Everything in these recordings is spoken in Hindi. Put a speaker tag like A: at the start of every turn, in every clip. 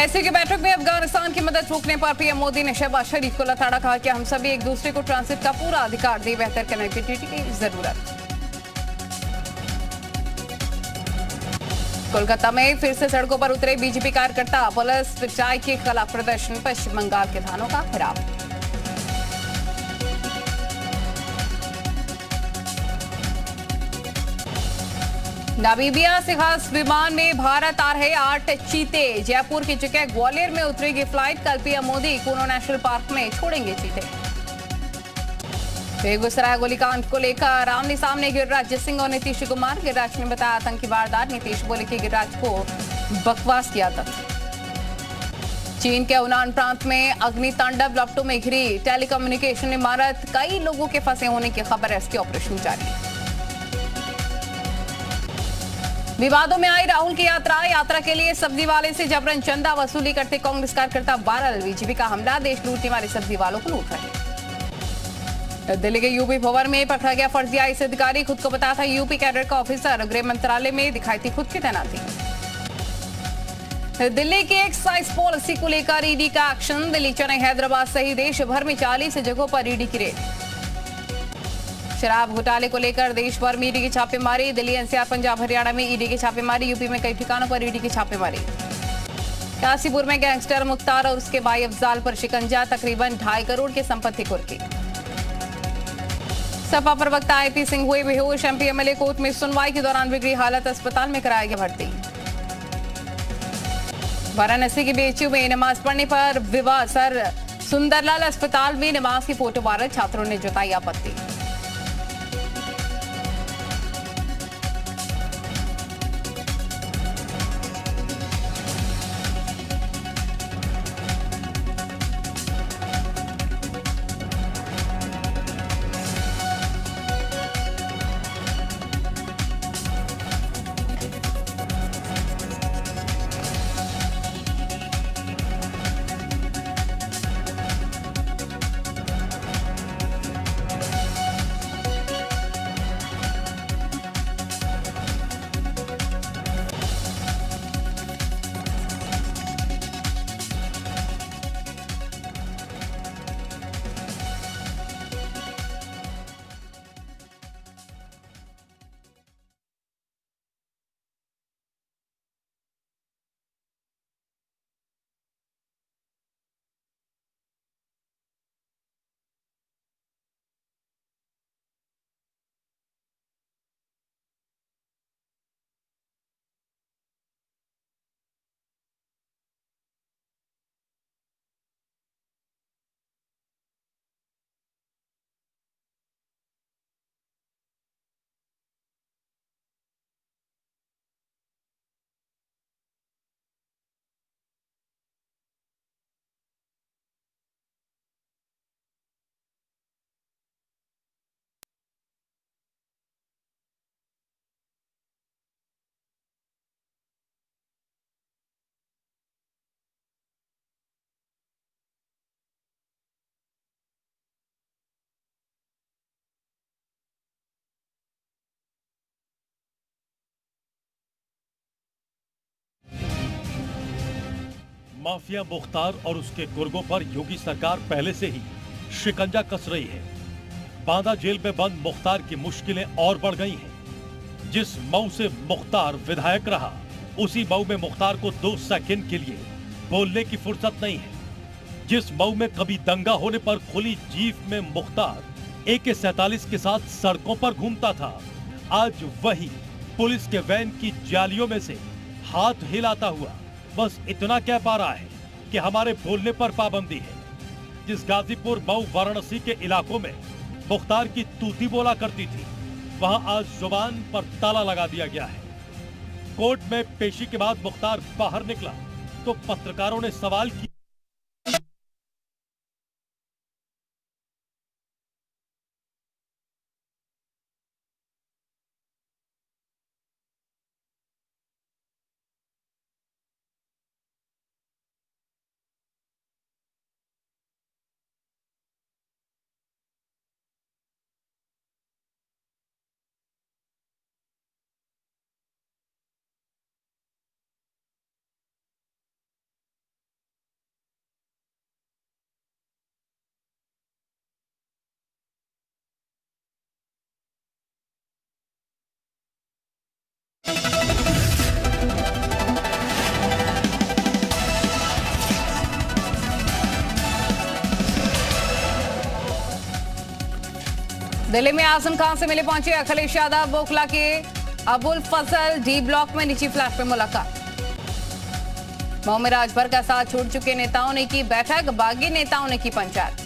A: ऐसे की बैठक में अफगानिस्तान की मदद रोकने पर पीएम मोदी ने शहबाज शरीफ को लताड़ा, कहा कि हम सभी एक दूसरे को ट्रांजिट का पूरा अधिकार दें, बेहतर कनेक्टिविटी की जरूरत। कोलकाता में फिर से सड़कों पर उतरे बीजेपी कार्यकर्ता, पुलिस पिटाई के खिलाफ प्रदर्शन, पश्चिम बंगाल के थानों का घेराव। नामीबिया से खास विमान में भारत आ रहे 8 चीते, जयपुर की जगह ग्वालियर में उतरेगी फ्लाइट। कल PM Modi Kuno national park में छोड़ेंगे चीते। बेगूसराय गोलीकांड को लेकर आमने सामने गिरिराज सिंह और नीतीश कुमार। गिरिराज ने बताया आतंकी वारदात, नीतीश बोले कि गिरिराज को बकवास की आदत। चीन के यूनान प्रांत में अग्नि तांडव, लपटों में घिरी टेलीकम्युनिकेशन इमारत, कई लोगों के फंसे होने की खबर है, इसके ऑपरेशन जारी। विवादों में आई राहुल की यात्रा के लिए सब्जी वाले से जबरन चंदा वसूली करते कांग्रेस कार्यकर्ता वायरल। बीजेपी का हमला, देश लूटने वाले सब्जी वालों को लूट रहे। दिल्ली के यूपी भवन में पकड़ा गया फर्जी आईएएस अधिकारी, खुद को बताया था यूपी कैडर का ऑफिसर। गृह मंत्रालय में दिखाई थी खुद की तैनाती। दिल्ली की एक्साइज पॉलिसी को लेकर ईडी का एक्शन, दिल्ली, चेन्नई, हैदराबाद सहित देश भर में 40 जगहों पर ईडी की रेड। शराब घोटाले को लेकर देश भर में ईडी की छापेमारी, दिल्ली, एनसीआर, पंजाब, हरियाणा में ईडी की छापेमारी, यूपी में कई ठिकानों पर ईडी की छापेमारी। काशीपुर में गैंगस्टर मुख्तार और उसके भाई अफजाल पर शिकंजा, तकरीबन 2.5 करोड़ की संपत्ति कुर्की। सपा प्रवक्ता आईपी सिंह हुए बेहोश, एमपी एमएलए कोर्ट में सुनवाई के दौरान बिगड़ी हालत, अस्पताल में कराया गया भर्ती। वाराणसी की बीएचयू में नमाज पढ़ने पर विवाद, सर सुंदरलाल अस्पताल में नमाज की फोटो वायरल, छात्रों ने जताई आपत्ति।
B: माफिया मुख्तार और उसके गुर्गों पर योगी सरकार पहले से ही शिकंजा कस रही है। बांदा जेल में बंद मुख्तार की मुश्किलें और बढ़ गई हैं। जिस मऊ से मुख्तार विधायक रहा, उसी मऊ में मुख्तार को 2 सेकंड के लिए बोलने की फुर्सत नहीं है। जिस मऊ में कभी दंगा होने पर खुली जीप में मुख्तार AK-47 के साथ सड़कों पर घूमता था, आज वही पुलिस के वैन की जालियों में से हाथ हिलाता हुआ बस इतना कह पा रहा है कि हमारे बोलने पर पाबंदी है। जिस गाजीपुर, मऊ, वाराणसी के इलाकों में मुख्तार की तूती बोला करती थी, वहां आज जुबान पर ताला लगा दिया गया है। कोर्ट में पेशी के बाद मुख्तार बाहर निकला तो पत्रकारों ने सवाल किया।
A: दिल्ली में आजम खान से मिले पहुंचे अखिलेश यादव। बोखला के अबुल फजल डी ब्लॉक में निजी फ्लैट में मुलाकात। मऊ में राजभर का साथ छोड़ चुके नेताओं ने की बैठक, बागी नेताओं ने की पंचायत।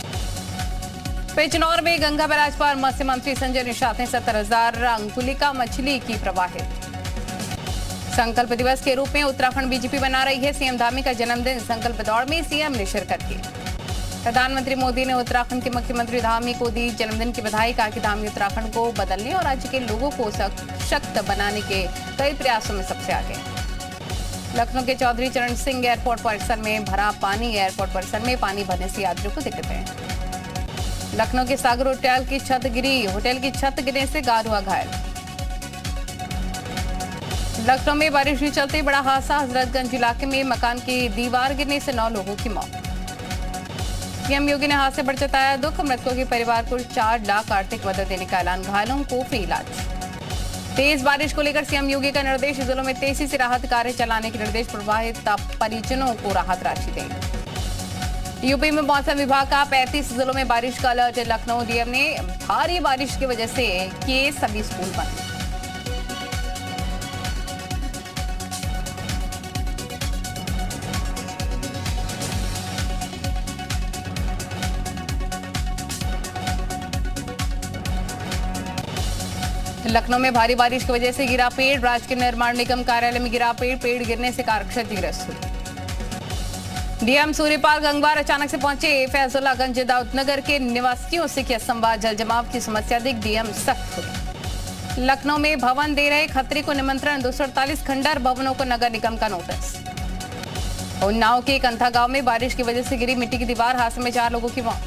A: बिजनौर में गंगा बैराज पर मत्स्य मंत्री संजय निषाद ने 70,000 अंकुलिका मछली की प्रवाहित। संकल्प दिवस के रूप में उत्तराखंड बीजेपी बना रही है सीएम धामी का जन्मदिन। संकल्प दौड़ में सीएम ने शिरकत की। प्रधानमंत्री मोदी ने उत्तराखंड के मुख्यमंत्री धामी को दी जन्मदिन की बधाई। कहा कि धामी उत्तराखंड को बदलने और राज्य के लोगों को सशक्त बनाने के कई प्रयासों में सबसे आगे। लखनऊ के चौधरी चरण सिंह एयरपोर्ट परिसर में भरा पानी। एयरपोर्ट परिसर में पानी भरने से यात्रियों को दिक्कतें। लखनऊ के सागर होटल की छत गिरी। होटल की छत गिरने से गार्ड हुआ घायल। लखनऊ में बारिश के चलते बड़ा हादसा। हजरतगंज इलाके में मकान की दीवार गिरने से 9 लोगों की मौत। सीएम योगी ने हादसे पर जताया दुख। मृतकों के परिवार को 4 लाख आर्थिक मदद देने का ऐलान। घायलों को फ्री इलाज। तेज बारिश को लेकर सीएम योगी का निर्देश। जिलों में तेजी से राहत कार्य चलाने के निर्देश। प्रभावित परिजनों को राहत राशि दें। यूपी में मौसम विभाग का 35 जिलों में बारिश का अलर्ट। लखनऊ डीएम ने भारी बारिश की वजह से किए सभी स्कूल बंद। लखनऊ में भारी बारिश की वजह से गिरा पेड़। राज्य के निर्माण निगम कार्यालय में गिरा पेड़। पेड़ गिरने से कार क्षतिग्रस्त हुई। डीएम सूर्यपाल गंगवार अचानक से पहुंचे। फैजुल्लागंज दाऊदनगर के निवासियों से किया संवाद। जल जमाव की समस्या देख डीएम सख्त हुए। लखनऊ में भवन दे रहे खत्री को निमंत्रण। 248 खंडर भवनों को नगर निगम का नोटिस। उन्नाव के कंथा गांव में बारिश की वजह से गिरी मिट्टी की दीवार। हादसे में 4 लोगों की मौत।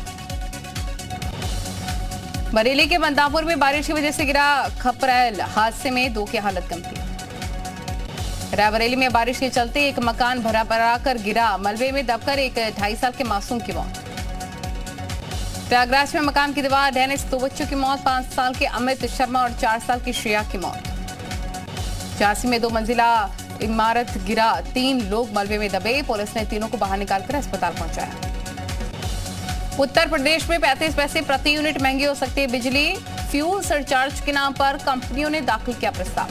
A: बरेली के बंदापुर में बारिश की वजह से गिरा खपरेल। हादसे में 2 की हालत गंभीर। रायबरेली में बारिश के चलते एक मकान भरा कर गिरा। मलबे में दबकर एक 2.5 साल के मासूम की मौत। प्रयागराज में मकान की दीवार ढहने से 2 बच्चों की मौत। 5 साल के अमित शर्मा और 4 साल की श्रेया की मौत। झांसी में 2 मंजिला इमारत गिरा। 3 लोग मलबे में दबे। पुलिस ने तीनों को बाहर निकालकर अस्पताल पहुंचाया। उत्तर प्रदेश में 35 पैसे प्रति यूनिट महंगी हो सकती है बिजली। फ्यूल सरचार्ज के नाम पर कंपनियों ने दाखिल किया प्रस्ताव।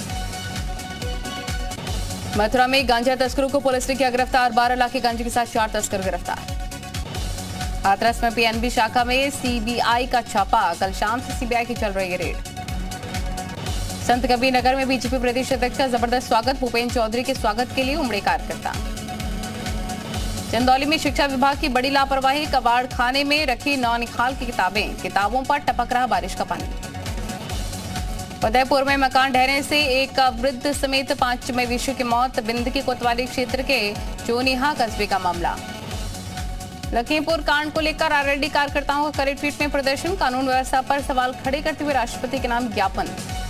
A: मथुरा में गांजा तस्करों को पुलिस ने किया गिरफ्तार। 12 लाख के गांजे के साथ 4 तस्कर गिरफ्तार। हाथरस में पीएनबी शाखा में सीबीआई का छापा। कल शाम से सीबीआई की चल रही है रेड। संत कबीर नगर में बीजेपी प्रदेश अध्यक्ष का जबरदस्त स्वागत। भूपेन्द्र चौधरी के स्वागत के लिए उमड़े कार्यकर्ता। चंदौली में शिक्षा विभाग की बड़ी लापरवाही। कबाड़ खाने में रखी नौनिहाल की किताबों पर टपक रहा बारिश का पानी। उदयपुर में मकान ढहने से एक वृद्ध समेत 5 मवेशियों की मौत। बिंद के कोतवाली क्षेत्र के चोनिहा कस्बे का मामला। लखीमपुर कांड को लेकर आरएलडी कार्यकर्ताओं का करेक्ट ट्वीट में प्रदर्शन। कानून व्यवस्था पर सवाल खड़े करते हुए राष्ट्रपति के नाम ज्ञापन।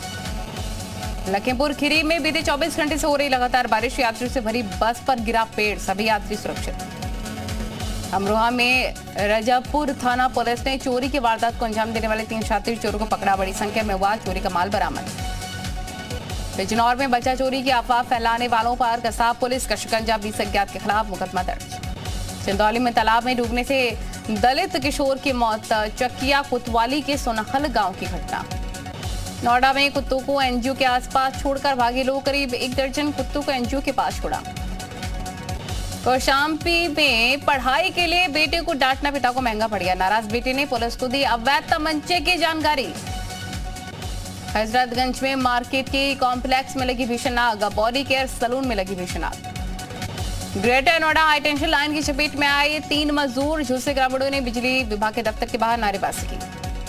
A: लखीमपुर खीरी में बीते 24 घंटे से हो रही लगातार बारिश। यात्रियों से भरी बस पर गिरा पेड़। सभी यात्री सुरक्षित। अमरोहा में रजापुर थाना पुलिस ने चोरी की वारदात को अंजाम देने वाले 3 शातिर चोरों को पकड़ा। बड़ी संख्या में हुआ चोरी का माल बरामद। बिजनौर में बच्चा चोरी की अफवाह फैलाने वालों पर कसाब पुलिस का शिकंजा। 20 अज्ञात के खिलाफ मुकदमा दर्ज। चंदौली में तालाब में डूबने से दलित किशोर की मौत। चकिया कोतवाली के सोनहल गांव की घटना। नोएडा में कुत्तों को एनजीओ के आसपास छोड़कर भागे लोग। करीब 1 दर्जन कुत्तों को एनजीओ के पास छोड़ा। कौशाम्बी में पढ़ाई के लिए बेटे को डांटना पिता को महंगा पड़ गया। नाराज बेटे ने पुलिस को दी अवैध तमंचे की जानकारी। हजरतगंज में मार्केट के कॉम्प्लेक्स में लगी भीषण आग। बॉडी केयर सैलून में लगी भीषण आग। ग्रेटर नोएडा हाईटेंशन लाइन की चपेट में आए 3 मजदूर। झुलसे ग्रामीणों ने बिजली विभाग के दफ्तर के बाहर नारेबाजी की।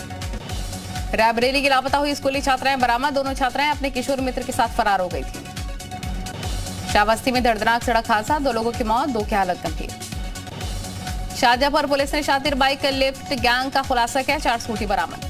A: रायबरेली की लापता हुई स्कूली छात्राएं बरामद। दोनों छात्राएं अपने किशोर मित्र के साथ फरार हो गई थी। श्रावस्ती में दर्दनाक सड़क हादसा। 2 लोगों की मौत, 2 की हालत गंभीर। शाहजहांपुर पुलिस ने शातिर बाइक लिफ्ट गैंग का खुलासा किया। 4 स्कूटी बरामद।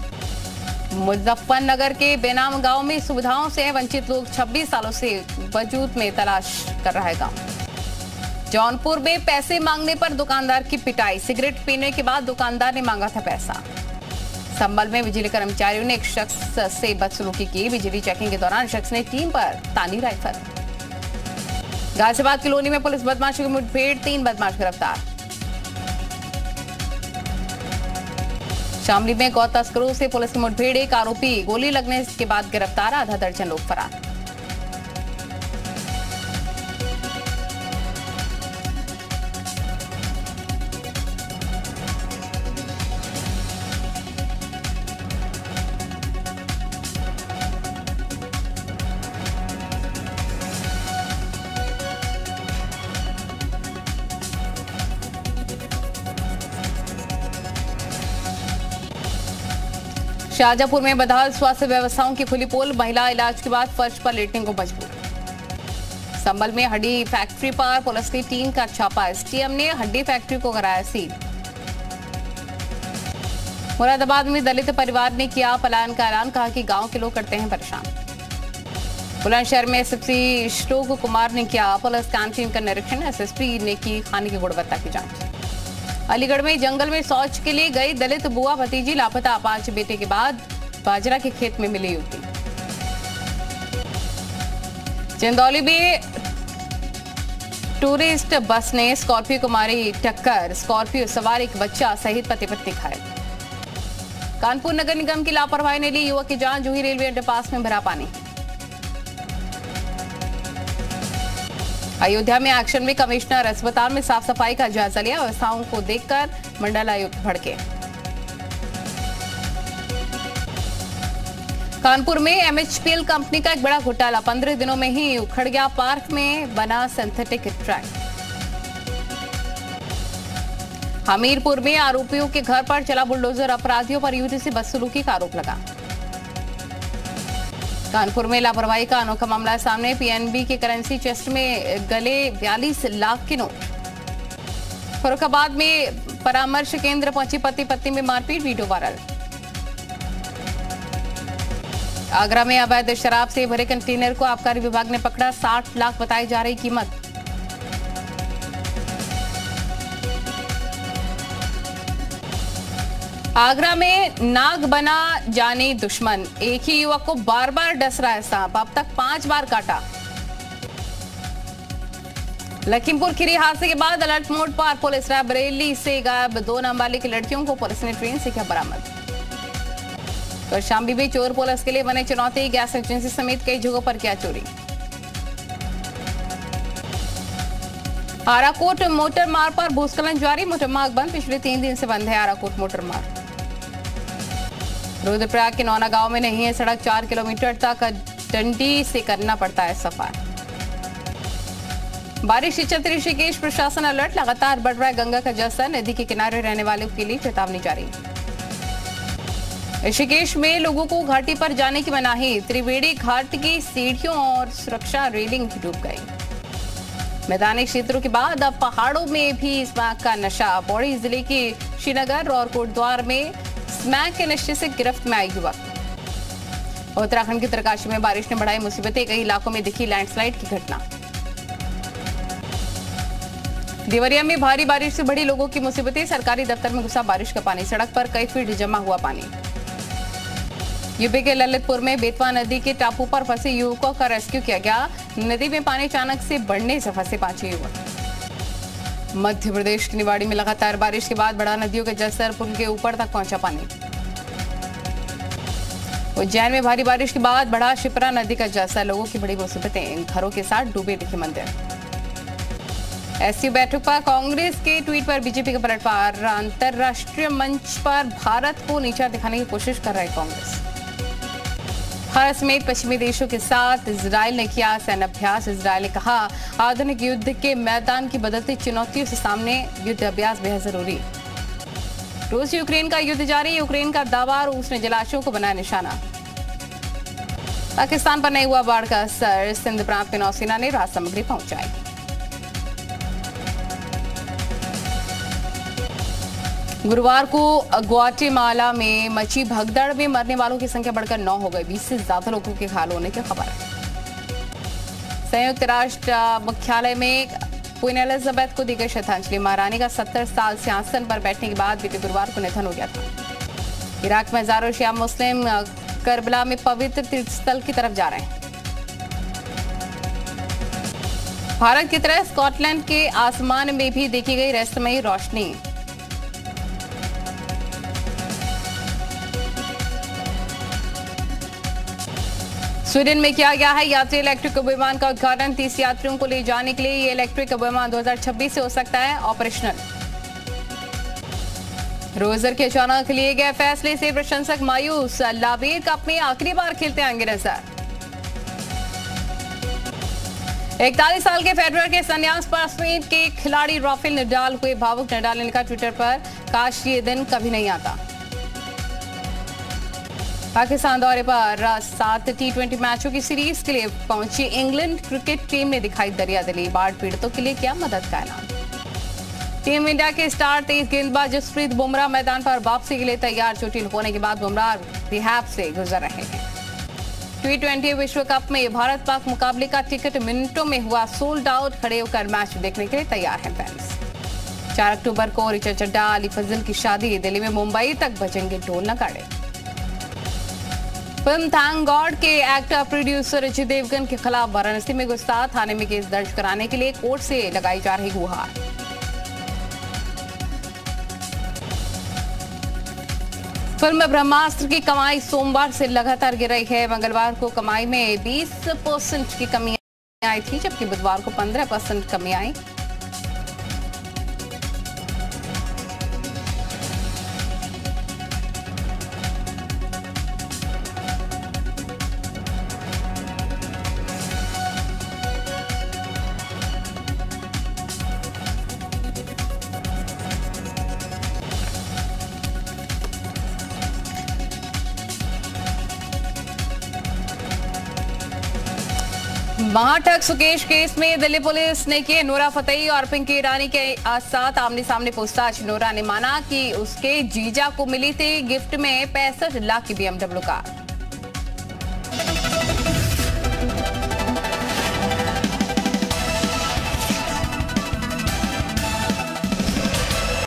A: मुजफ्फरनगर के बेनाम गांव में सुविधाओं से वंचित लोग 26 सालों से वजूद में तलाश कर रहा है गांव। जौनपुर में पैसे मांगने पर दुकानदार की पिटाई। सिगरेट पीने के बाद दुकानदार ने मांगा था पैसा। संभल में बिजली कर्मचारियों ने एक शख्स से बदसलूकी की। बिजली चेकिंग के दौरान शख्स ने टीम पर तानी राइफल। गाजियाबाद कॉलोनी में पुलिस बदमाशों की मुठभेड़। 3 बदमाश गिरफ्तार। शामली में गौ तस्करों से पुलिस की मुठभेड़, एक आरोपी गोली लगने के बाद गिरफ्तार, आधा दर्जन लोग फरार। शाहजहांपुर में बदहाल स्वास्थ्य व्यवस्थाओं की खुली पोल, महिला इलाज के बाद फर्श पर लेटने को मजबूर। संभल में हड्डी फैक्ट्री पर पुलिस की टीम का छापा, एसटीएम ने हड्डी फैक्ट्री को कराया सील। मुरादाबाद में दलित परिवार ने किया पलायन का ऐलान, कहा कि गांव के लोग करते हैं परेशान। बुलंदशहर में एसएसपी श्लोक कुमार ने किया पुलिस कैंटीन का निरीक्षण, एसएसपी ने की खाने की गुणवत्ता की जांच। अलीगढ़ में जंगल में शौच के लिए गई दलित बुआ भतीजी लापता, 5 बेटे के बाद बाजरा के खेत में मिली युवती। चंदौली में टूरिस्ट बस ने स्कॉर्पियो को मारी टक्कर, स्कॉर्पियो सवार एक बच्चा सहित पति पत्नी घायल। कानपुर नगर निगम की लापरवाही ने ली युवक की जान, जूही रेलवे अंडरपास में भरा पानी। अयोध्या में एक्शन में कमिश्नर, अस्पताल में साफ सफाई का जायजा लिया, व्यवस्थाओं को देखकर मंडलायुक्त भड़के। कानपुर में एमएचपीएल कंपनी का एक बड़ा घोटाला, 15 दिनों में ही उखड़ गया, पार्क में बना सिंथेटिक ट्रैक। हमीरपुर में आरोपियों के घर पर चला बुलडोजर, अपराधियों पर युवती से बदसलूकी का आरोप लगा। कानपुर में लापरवाही का अनोखा मामला सामने, पीएनबी के करेंसी चेस्ट में गले 42 लाख के नोट। फर्रुखाबाद में परामर्श केंद्र पहुंची पति पत्नी में मारपीट, वीडियो वायरल। आगरा में अवैध शराब से भरे कंटेनर को आबकारी विभाग ने पकड़ा, 60 लाख बताई जा रही कीमत। आगरा में नाग बना जाने दुश्मन, एक ही युवक को बार बार डस रहा है सांप, अब तक 5 बार काटा। लखीमपुर खीरी हादसे के बाद अलर्ट मोड पर पुलिस, रायबरेली से गायब 2 नाबालिग लड़कियों को पुलिस ने ट्रेन से किया बरामद। कौशाम्बी में चोर पुलिस के लिए बने चुनौती, गैस एजेंसी समेत कई जगहों पर किया चोरी। आराकोट मोटर मार्ग पर भूस्खलन जारी, मोटर मार्ग बंद, पिछले 3 दिन से बंद है आराकोट मोटर मार्ग। रुद्रप्रयाग के नौना गांव में नहीं है सड़क, 4 किलोमीटर तक डंडी से करना पड़ता है सफर। बारिश से चलते ऋषिकेश प्रशासन अलर्ट, लगातार बढ़ रहा है गंगा का जलस्तर, नदी के किनारे रहने वालों के लिए चेतावनी जारी। ऋषिकेश में लोगों को घाटी पर जाने की मनाही, त्रिवेणी घाट की सीढ़ियों और सुरक्षा रेलिंग डूब गई। मैदानी क्षेत्रों के बाद अब पहाड़ों में भी स्मैक का नशा, पौड़ी जिले के श्रीनगर और कोटद्वार में स्मैक के नशे से गिरफ्त में आई युवक। उत्तराखंड की उत्तरकाशी में बारिश ने बढ़ाई मुसीबतें, कई इलाकों में दिखी लैंडस्लाइड की घटना। देवरिया में भारी बारिश से बढ़ी लोगों की मुसीबतें, सरकारी दफ्तर में घुसा बारिश का पानी, सड़क पर कई फीट जमा हुआ पानी। यूपी के ललितपुर में बेतवा नदी के टापू पर फंसे युवकों का रेस्क्यू किया गया, नदी में पानी अचानक से बढ़ने से फंसे 5 युवक। मध्य प्रदेश की निवाड़ी में लगातार बारिश के बाद बढ़ा नदियों का जलस्तर, पुल के ऊपर तक पहुंचा पानी। उज्जैन में भारी बारिश के बाद बढ़ा शिप्रा नदी का जलस्तर, लोगों की बड़ी मुसीबतें, घरों के साथ डूबे दिखे मंदिर। एसयू बैठक पर कांग्रेस के ट्वीट पर बीजेपी का पलटवार, अंतरराष्ट्रीय मंच पर भारत को नीचा दिखाने की कोशिश कर रही कांग्रेस। भारत समेत पश्चिमी देशों के साथ इजरायल ने किया सैन्य अभ्यास, इजरायल ने कहा आधुनिक युद्ध के मैदान की बदलती चुनौतियों से सामने युद्ध अभ्यास बेहद जरूरी। रूस यूक्रेन का युद्ध जारी, यूक्रेन का दावा, रूस ने जलाशयों को बनाया निशाना। पाकिस्तान पर नहीं हुआ बाढ़ का असर, सिंध प्रांत में नौसेना ने राहत सामग्री पहुंचाई। गुरुवार को ग्वाटेमाला में मची भगदड़ में मरने वालों की संख्या बढ़कर 9 हो गई, 20 से ज्यादा लोगों के घायल होने की खबर है। संयुक्त राष्ट्र मुख्यालय में क्वीन एलिजाबेथ को दी गई श्रद्धांजलि, महारानी का 70 साल से आसन पर बैठने के बाद बीते गुरुवार को निधन हो गया था। इराक में हजारों शिया मुस्लिम करबला में पवित्र तीर्थस्थल की तरफ जा रहे हैं। भारत की तरह स्कॉटलैंड के आसमान में भी देखी गई रहस्यमयी रोशनी। स्वीडन में किया गया है यात्री इलेक्ट्रिक विमान का उद्घाटन। 30 यात्रियों को ले जाने के लिए ये इलेक्ट्रिक विमान 2026 से हो सकता है ऑपरेशनल। रोजर के अचानक लिए गए फैसले से प्रशंसक मायूस। लाबेर कप में आखिरी बार खेलते आएंगे नजर। 41 साल के फेडरर के संन्यास पर स्पेन के खिलाड़ी राफेल नडाल हुए भावुक। नडाल ने लिखा ट्विटर पर, काश ये दिन कभी नहीं आता। पाकिस्तान दौरे पर 7 T20 मैचों की सीरीज के लिए पहुंची इंग्लैंड क्रिकेट टीम ने दिखाई दरियादिली। बाढ़ पीड़ितों के लिए किया मदद का ऐलान। टीम इंडिया के स्टार तेज गेंदबाज जसप्रीत बुमराह मैदान पर वापसी के लिए तैयार। चोटिल होने के बाद बुमराह रिहैब से गुजर रहे हैं। T20 विश्व कप में भारत पाक मुकाबले का टिकट मिनटों में हुआ सोल्ड आउट। खड़े होकर मैच देखने के लिए तैयार हैं फैंस। 4 अक्टूबर को ऋचा चड्ढा अली फजल की शादी। दिल्ली में मुंबई तक बजेंगे ढोल नगाड़े। फिल्म थैंक गॉड के एक्टर प्रोड्यूसर अजय देवगन के खिलाफ वाराणसी में गुस्ताख थाने में केस दर्ज कराने के लिए कोर्ट से लगाई जा रही गुहार। फिल्म ब्रह्मास्त्र की कमाई सोमवार से लगातार गिर रही है। मंगलवार को कमाई में 20% की कमी आई थी, जबकि बुधवार को 15% कमी आई। महाठग सुकेश केस में दिल्ली पुलिस ने किए नूरा फतेही और पिंकी ईरानी के साथ आमने सामने पूछताछ। नूरा ने माना कि उसके जीजा को मिली थी गिफ्ट में 65 लाख की BMW कार।